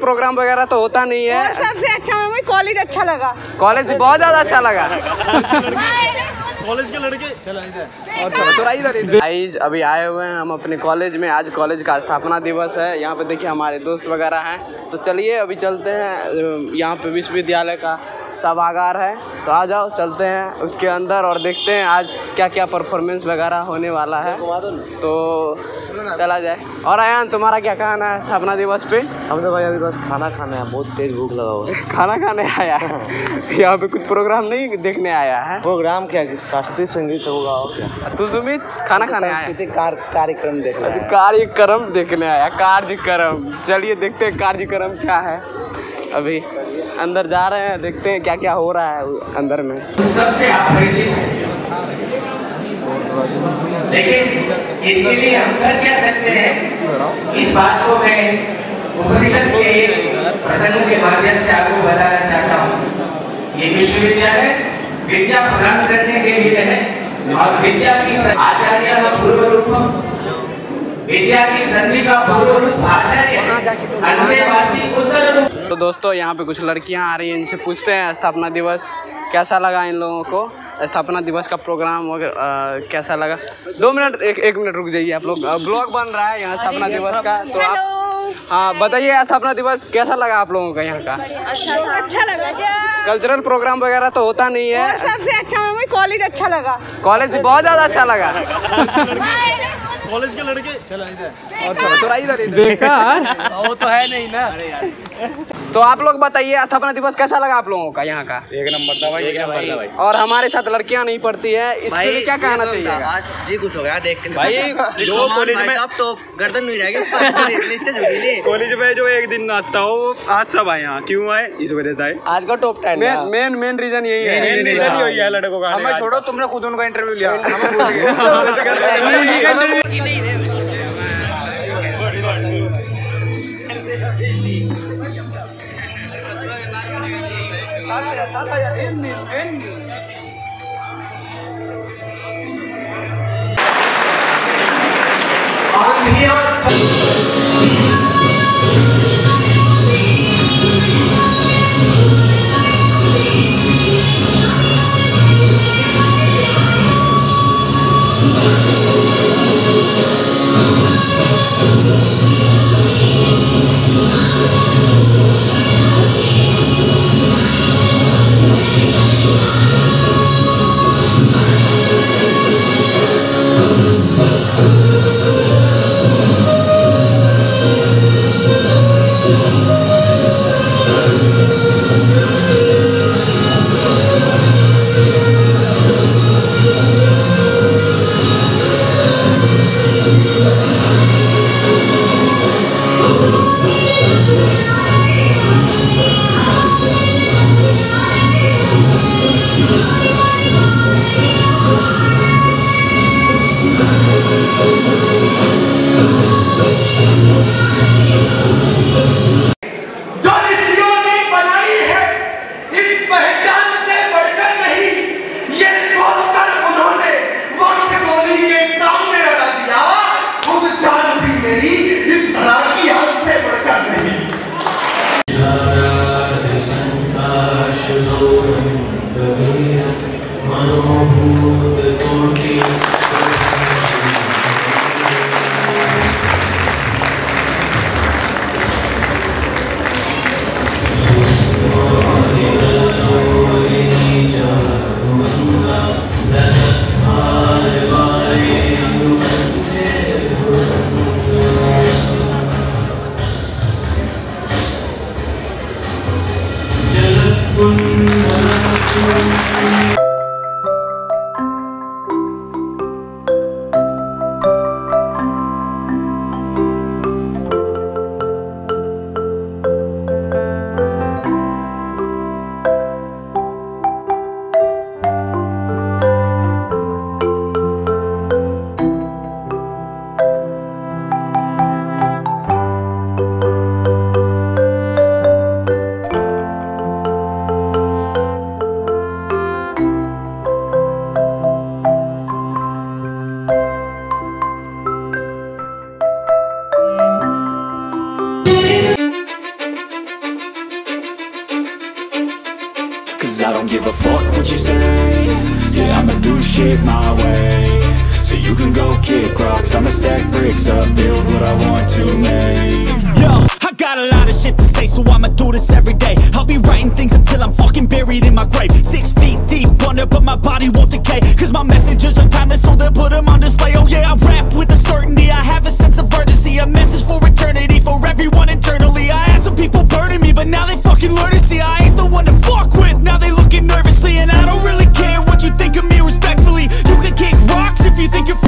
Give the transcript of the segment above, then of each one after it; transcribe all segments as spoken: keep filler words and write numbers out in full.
Programme वगैरह तो होता नहीं है। और सबसे अच्छा हमें कॉलेज अच्छा लगा। कॉलेज बहुत ज्यादा अच्छा लगा। कॉलेज के लड़के चलो इधर और थोड़ा इधर गाइस अभी आए हुए हैं हम अपने कॉलेज में। आज कॉलेज का स्थापना दिवस है। यहाँ पे देखिए हमारे दोस्त वगैरह हैं। तो चलिए अभी चलते हैं। यहाँ पे विश्वविद्यालय का सभागार है, तो आ जाओ चलते हैं उसके अंदर और देखते हैं आज क्या क्या परफॉर्मेंस वगैरह होने वाला है। तो चला जाए। और आयान तुम्हारा क्या कहना है स्थापना दिवस पे? हम तो भाई अभी बस खाना खाना है, बहुत तेज भूख लगा हुआ है। खाना खाने आया है। यहाँ पे कुछ प्रोग्राम नहीं देखने आया है। प्रोग्राम क्या, शास्त्रीय संगीत होगा और क्या? तू सुमित खाना खाने आया? कार्यक्रम देखना है। कार्यक्रम देखने आया। कार्यक्रम चलिए देखते हैं कार्यक्रम क्या है। अभी अंदर जा रहे हैं, देखते हैं क्या क्या हो रहा है अंदर में। सबसे अपरिचित है, लेकिन इसके लिए हम कर क्या सकते हैं, इस बात को मैं उपनिषद के एक प्रसंग के माध्यम से आपको बताना चाहता हूँ। ये विश्वविद्यालय विद्या प्रदान करने के लिए है और विद्या की आचार्य का पूर्व रूप, विद्या की संधि का पूर्व रूप आचार्य, अंत्यवासी उत्तर रूप। तो दोस्तों यहाँ पे कुछ लड़कियाँ आ रही हैं, इनसे पूछते हैं स्थापना दिवस कैसा लगा इन लोगों को, स्थापना दिवस का प्रोग्राम वगैरह कैसा लगा। दो मिनट एक एक मिनट रुक जाइए आप लोग, ब्लॉग बन रहा है यहाँ स्थापना दिवस का। तो आप हाँ बताइए स्थापना दिवस कैसा लगा आप लोगों का यहाँ का? अच्छा अच्छा लगा। कल्चरल प्रोग्राम वगैरह तो होता नहीं है। और सबसे अच्छा हमें कॉलेज अच्छा लगा। कॉलेज बहुत ज़्यादा अच्छा लगा। कॉलेज के लड़के चलो इधर और थोड़ा इधर देखा वो तो है नहीं ना। तो आप लोग बताइए स्थापना दिवस कैसा लगा आप लोगों का यहाँ का? एक नंबर था भाई, एक नंबर था भाई। और हमारे साथ लड़कियाँ नहीं पढ़ती है, इसके लिए क्या कहना चाहिए? आज जी कुछ हो गया देख के भाई जो कॉलेज में अब तो गर्दन नहीं रहेगी। कॉलेज में जो एक दिन आता हो, आज सब आए यहाँ क्यों आए, इस वजह से आए। आज का top ten main main main reason यही है। मेन रीजन यही है लड़कों का। हमें छोड़ो, तुमने खुद उनका इंटरव्यू लिया। cause I don't give a fuck what you say. Yeah, I'ma do shit my way. So you can go kick rocks, I'ma stack bricks up, build what I want to make. Yo, I got a lot of shit to say, so I'ma do this every day. I'll be writing things until I'm fucking buried in my grave. Six feet deep under, but my body won't decay, cause my messages are timeless, so they'll put them on display. Oh yeah, I rap with a certainty, I have a sense of urgency, a message for eternity, for everyone internally. I had some people burning me, but now they fucking learn to see I ain't the one to fuck with. Now they looking nervously, and I don't really care what you think of me, respectfully. You can kick rocks if you think you're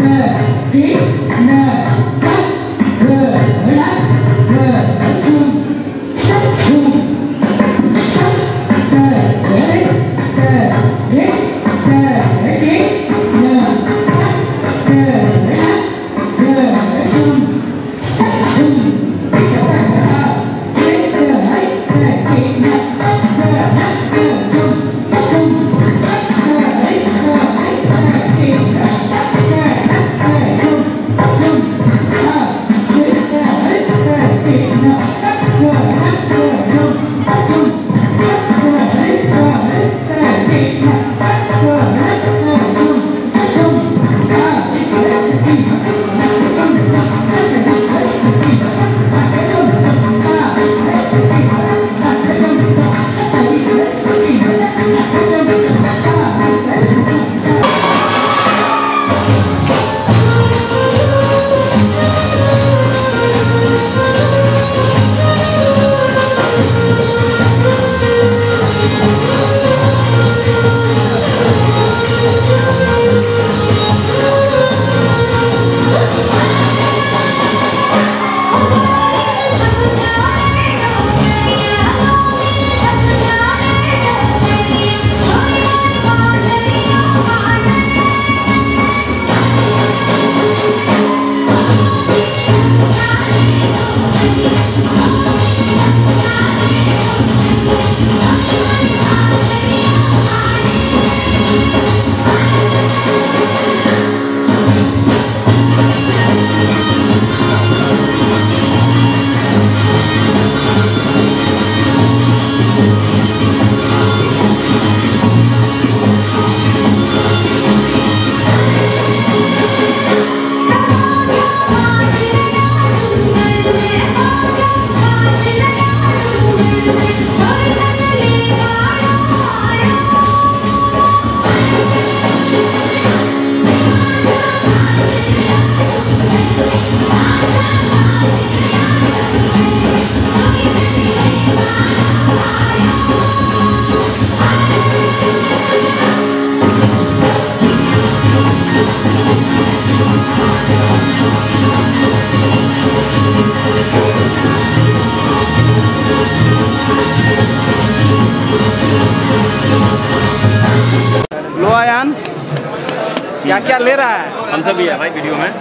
क्या क्या ले रहा है? हम सब भी है भाई वीडियो में,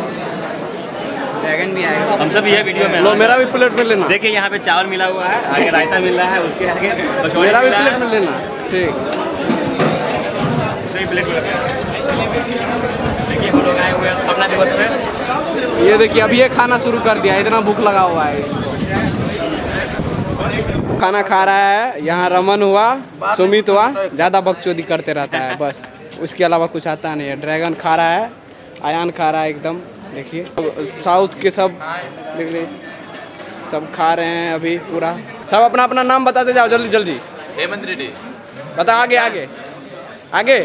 ड्रैगन भी आएगा। हम सब भी है वीडियो में। लो मेरा भी प्लेट में लेना। देखिए यहाँ पे चावल मिला हुआ है, आगे रायता मिल रहा है, उसके आगे मेरा भी प्लेट में लेना। ठीक, सही प्लेट में रखा है। देखिए हम लोग आए हुए हैं अपना दिवस में। ये देखिए अभी ये खाना शुरू कर दिया, इतना भूख लगा हुआ है। खाना खा रहा है, यहाँ रमन हुआ, सुमित हुआ, ज़्यादा बकचोदी करते रहता है बस, उसके अलावा कुछ आता नहीं है। ड्रैगन खा रहा है, आयान खा रहा है एकदम, देखिए साउथ के सब देख रहे सब खा रहे हैं अभी पूरा। सब अपना अपना नाम बताते जाओ जल्दी जल्दी। हेमंत रेड्डी बता, आगे आगे आगे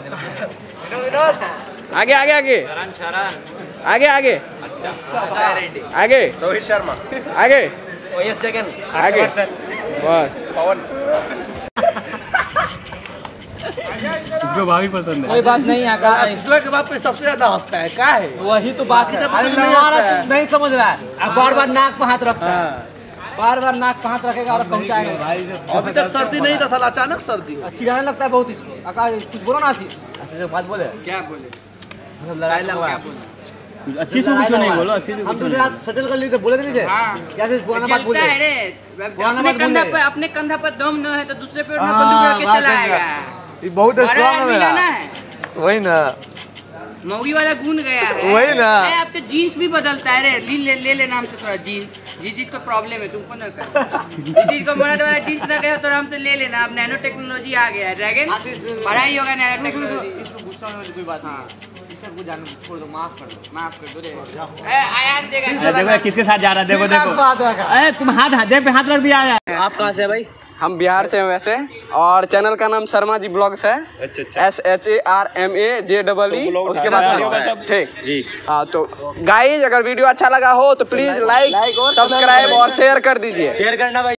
आगे आगे आगे आगे आगे आगे रोहित शर्मा आगे ओएस जगन आगे बस। पवन इसको भाभी पसंद है। कोई बात नहीं आका, इसमें के बाद पे सबसे ज्यादा हंसता है क्या है? वही तो बाकी सब नहीं समझ रहा है। अब बार बार नाक पे हाथ रखता है, बार बार नाक पे हाथ रखेगा और पहुंचाएगा। अभी तक सर्दी नहीं था, साला अचानक सर्दी हो। चिढ़ाने लगता है बहुत इसको। आका कुछ बोलो ना, आशी बात बोले क्या बोले? लड़ाई लगा अस्सी से कुछ नहीं बोलो, अस्सी से हम दूसरे हाथ सेटल कर लिए थे, बोले नहीं थे क्या से पुराना बात बोले अपने कंधा पर अपने कंधा पर दम न है तो दूसरे पे बंदूक रख के चलाएगा। ये बहुत स्ट्रांग है मेरा, है वही ना मौगी वाला गुण गया है। वही ना। अब तो जीन्स भी बदलता है रे, ले ले ले, ले नाम से थोड़ा जीन्स जिस चीज को प्रॉब्लम है तुमको न कर, जिस चीज को मना तुम्हारा चीज ना कहे तो हमसे ले लेना। अब नैनो टेक्नोलॉजी आ गया है ड्रैगन, पढ़ाई होगा नैनो टेक्नोलॉजी। इसको गुस्सा होने वाली कोई बात नहीं, इससे कुछ जानने छोड़ दो, माफ कर दो। माफ कर दो रे। ए आयान देगा, देखो किसके साथ जा रहा है, देखो देखो। अरे तुम हाथ देख पे हाथ रख दिया है। आप कहाँ से है भाई? हम बिहार से हैं वैसे, और चैनल का नाम शर्मा जी ब्लॉग्स है। अच्छा अच्छा। S H A R M A J double E, उसके बाद ठीक जी। हाँ, तो गाइज अगर वीडियो अच्छा लगा हो तो प्लीज लाइक, सब्सक्राइब और शेयर कर दीजिए। शेयर करना भाई।